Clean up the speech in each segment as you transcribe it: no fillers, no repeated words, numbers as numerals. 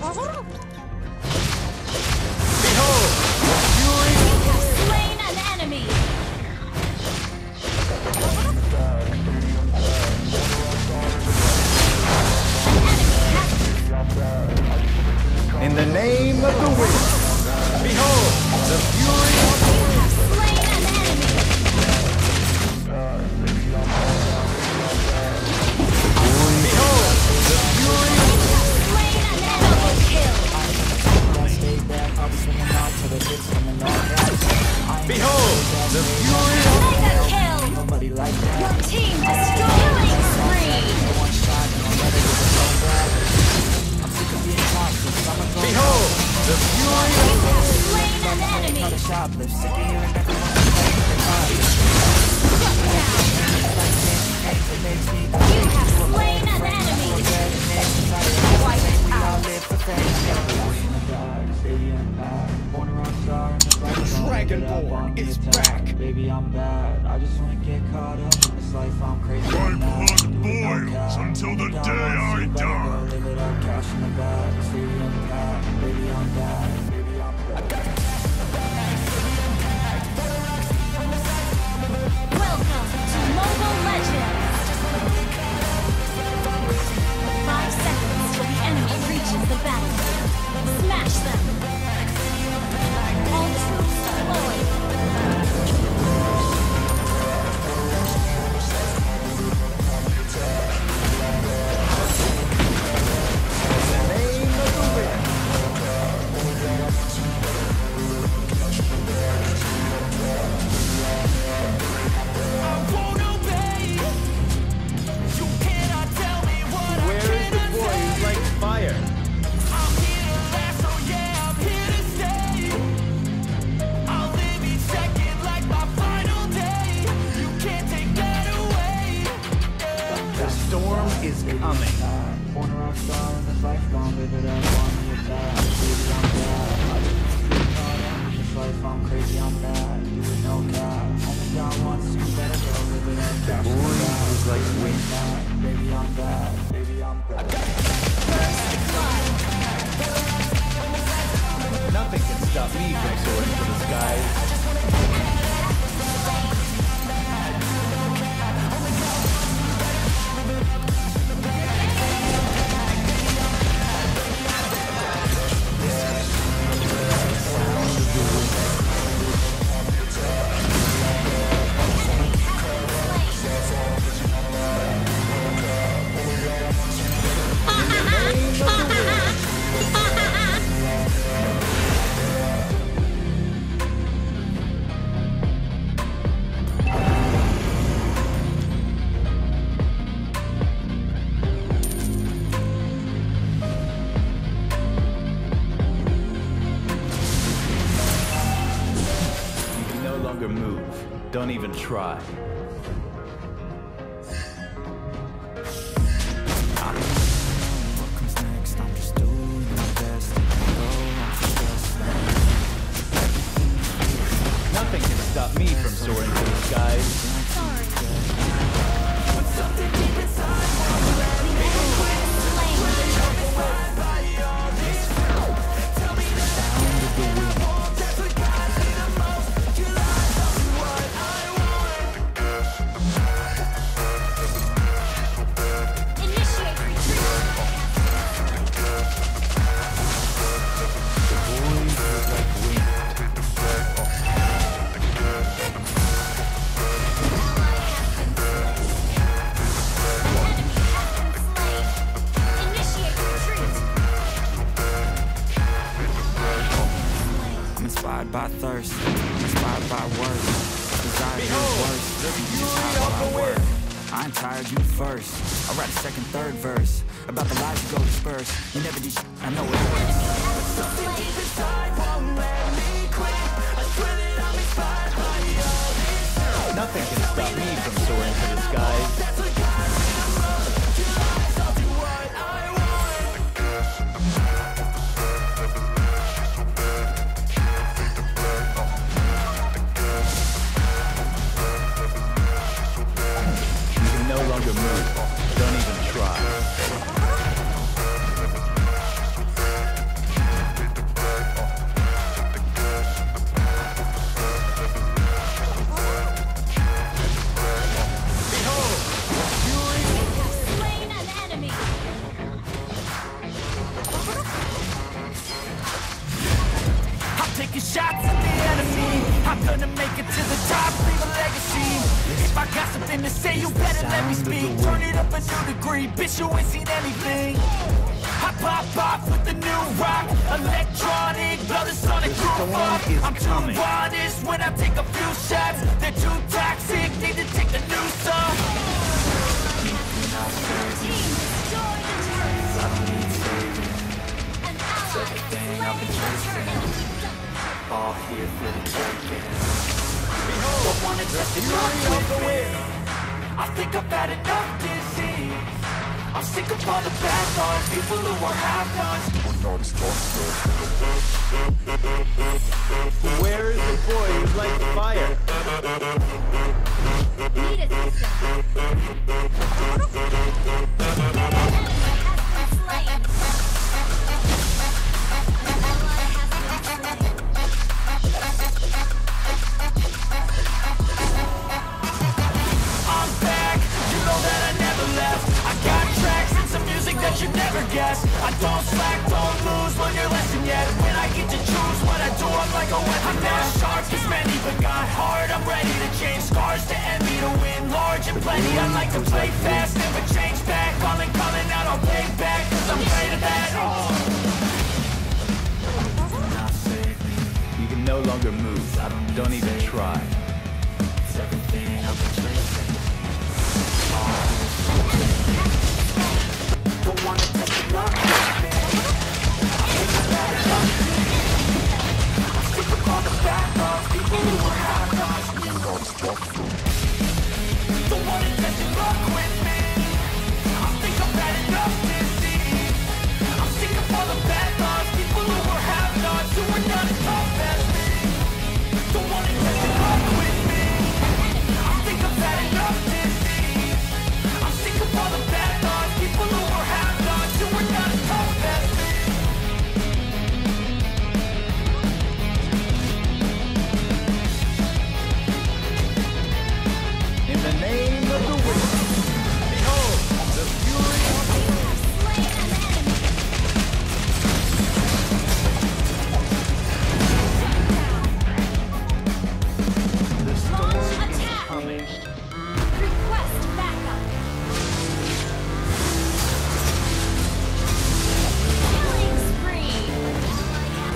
Behold, the fury. You have slain an enemy. In the name of the wind. Behold, the fury. You have slain an enemy. Behold, the fury. You have slain an enemy. Behold, the fury. Mega kill. Your team destroying spree. Behold, the fury. You have slain an enemy. Shut down. You have slain an enemy. Wipe out. Dragonborn is back. Baby, I'm bad. I just wanna get caught up in this life. I'm crazy. My blood boils until the day I die. Live it up, cash in the bag. See you in the back. Baby, I'm bad. Baby, I'm bad. Welcome to Mobile Legends. 5 seconds till the enemy reaches the battlefield. Smash them. All troops deployed. Where is the boy who likes fire? The storm is coming. Born a rock star in this life, gon' live it up on the attack. Baby, I'm bad. I just wanna get caught up in this life. I'm crazy, I'm bad. Do it no cap. Only got one, so you better go live it up. Cash in the bag. Who's like wind? Baby, I'm bad. Baby, I'm bad. Nothing can stop me from soaring to the skies. Move. Don't even try. What comes next? I'm just doing my best. Nothing can stop me from soaring to the skies. Inspired by thirst, inspired by words. Desire is worse. Just how I work. I ain't tired, you first. I write a second, third verse about the lies you go disperse. You never do shit, I know it hurts. Nothing can stop me from soaring to the skies. You can no longer move. Don't even try. better let me speak. Turn it up a new degree, bitch, you ain't seen anything. I pop off with the new rock, electronic, blow the sonic groove up. I'm too honest when I take a few shots. They're too toxic, need to take the new song. Team, destroy the turret. I don't need saving. An ally Everything has I've been slain the chasing, turret. all here for the taking. Don't wanna test the luck with me. I think I've had enough disease. I'm sick of all the bad thoughts, people who are half-nots. Where is the boy who lights the fire? Need assistance. I'm back, you know that I never left. I got tracks and some music that you never guess. I don't slack, don't lose, learn your lesson yet. When I get to choose what I do, I'm like a weapon. I'm not sharp as many, but got hard. I'm ready to change scars to envy, to win large and plenty. I like to play fast, never change back. Calling out, I'll pay back, cause I'm great at that. Now save me. You can no longer move. Don't even try. It's everything I've been chasing. Don't wanna take the luck with me. I'm sick of all the bad thoughts, people who are half-nots. Don't wanna take the luck with me. I think I've had enough disease. I'm sick of all the bad thoughts, people who are half-nots, who are not as tough as me. Don't wanna take the luck with me. I think I've had enough disease. I'm sick of all the bad thoughts, people who are half-nots, who are not as tough as me. In the name of the wind. Behold, the fury of the wind. Slain an enemy. The storm Launch is attack. coming. Request backup. Killing spree.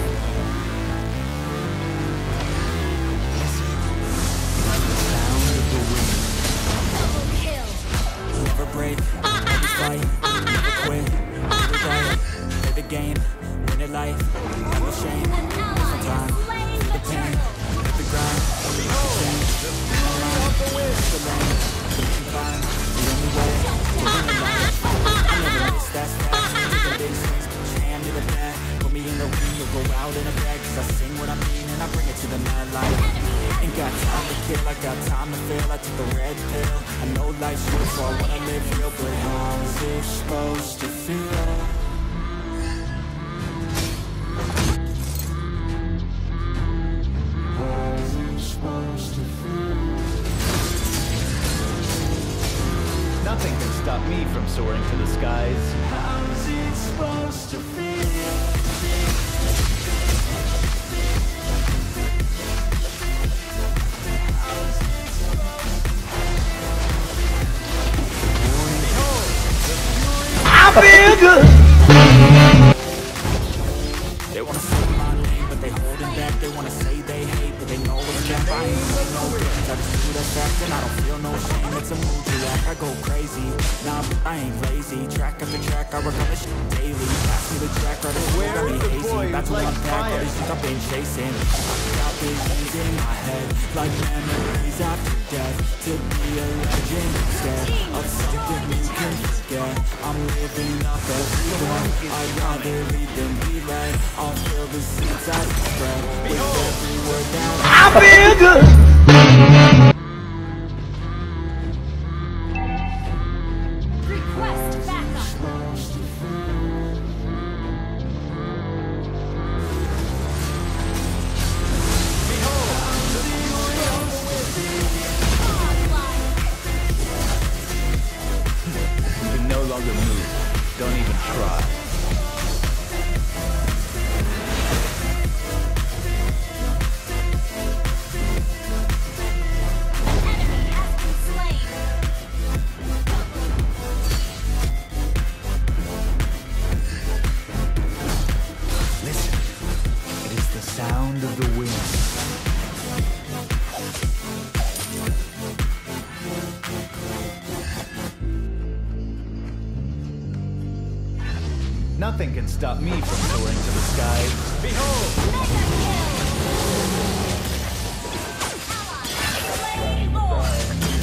Double kill. Never break, never fight, never quit, never die. Play the game, win it life, never shame. An ally Time, has slain the the pain, turret. live the grind, Behold, the fury of the wind. the lane, the climb, the only way to win it life. I never miss, that's facts. The big swings, put your hand to the bat. Put me in the ring, you'll go out in a bag. Cause I sing what I mean and I bring it to the mad light. Ain't got time to kill, I got time to feel. I took the red pill. I know life's short, so I wanna live real. But how's it supposed to feel? How's it supposed to feel? Nothing can stop me from soaring to the skies. How's it supposed to feel? They wanna say my name, but they holding back. They wanna say they hate, but they know it's cap. I ain't play no games. I just do that fact, and I don't feel no shame. It's a mood you act. I go crazy. Nah, but I ain't lazy. Track after track, I work on this shit daily. Pass me the track, right? It's Where got me is the hazy. boy About who to lights unpack all fire? these things I've been chasing. I got visions in my head, like memories after death. To be a legend instead of something you can forget. I'm living up every one. I'd rather lead than be led. I'll fill the seats I spread with every word that I feel good. Request backup. You can no longer move. Don't even try. Enemy has been slain. Nothing can stop me from soaring to the skies. Behold! Mega kill! Slay Lord!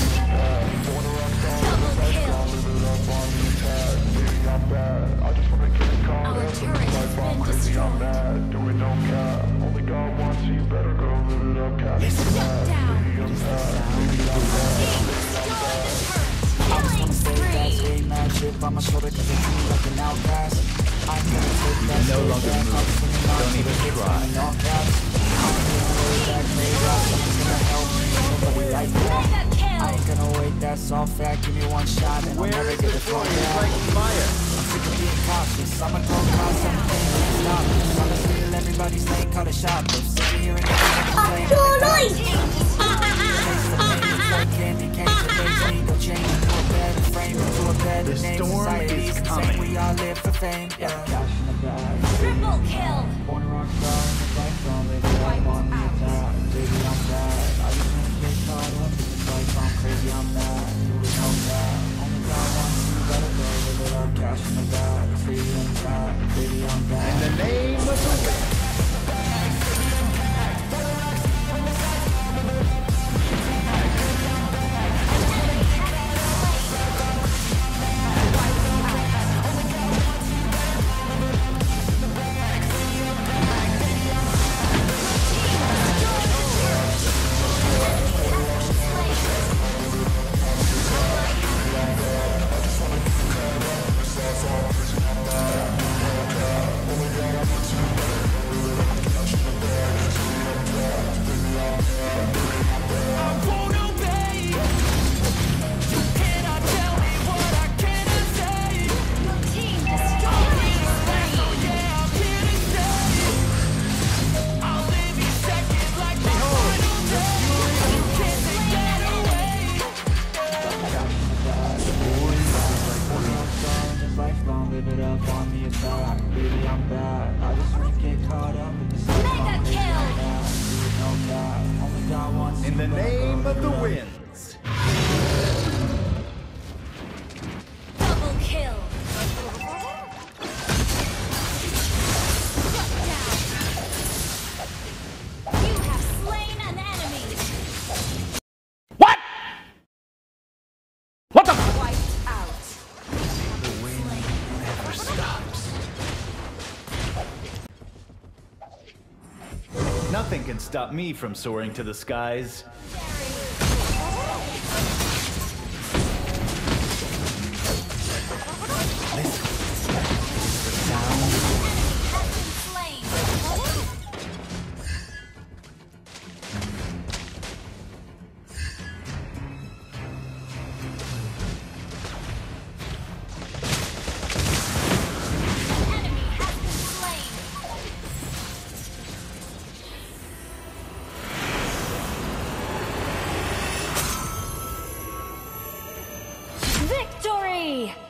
Double kill! Our turret has been destroyed. Shut down! Team destroy the turret! Killing spree! I'ma show it 'cause I treat me like an outcast. I'm gonna take that No longer move. Don't even try. Mega kill! I ain't gonna wait, that's all fact. Give me one shot and I'll Where never is get the it thrown warrior down. like fire? I'm sick of being cautious. I'ma go across something and stop. I'ma steal everybody's lane, call a shot. They're sitting here and complaining. Team Like candy canes, the days need no change. Into a better frame, into a better The name. storm Society's is insane, coming. we all live for fame. Yeah. triple kill! Born a rock star in this life, don't live it up on the attack. Baby, I'm bad. I just wanna get caught up in this life. I'm crazy, I'm mad. Do it, no bad. Only God wants you, better go live it up. Cash in the bag, baby, I'm bad. Baby, I'm bad. In the name of the wind. Team destroyed! Life don't live it up on the attack. Baby, I'm bad. I just wanna get caught up in this life. Mega I'm crazy, kill. I'm mad. Do it, no cap. Only God wants In you, the better go name live of the it up. winds. Double kill! Shut down! You have slain an enemy! What? What the? Wiped out! The wind never stops. Nothing can stop me from soaring to the skies. Has been slain! An enemy has been slain! Victory!